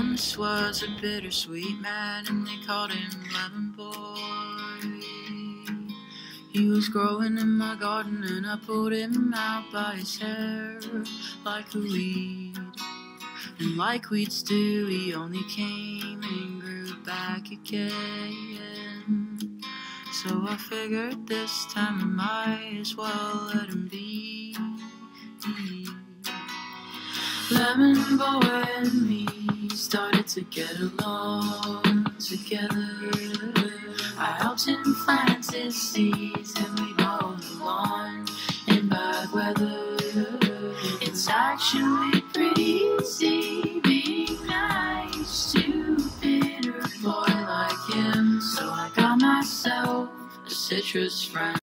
Once was a bittersweet man, and they called him Lemon Boy. He was growing in my garden, and I pulled him out by his hair like a weed. And like weeds do, he only came and grew back again. So I figured this time I might as well let him be. Lemon Boy and me started to get along together. I helped him plant his seeds, and we mowed the lawn in bad weather. It's actually pretty easy being nice to a bitter boy like him. So I got myself a citrus friend.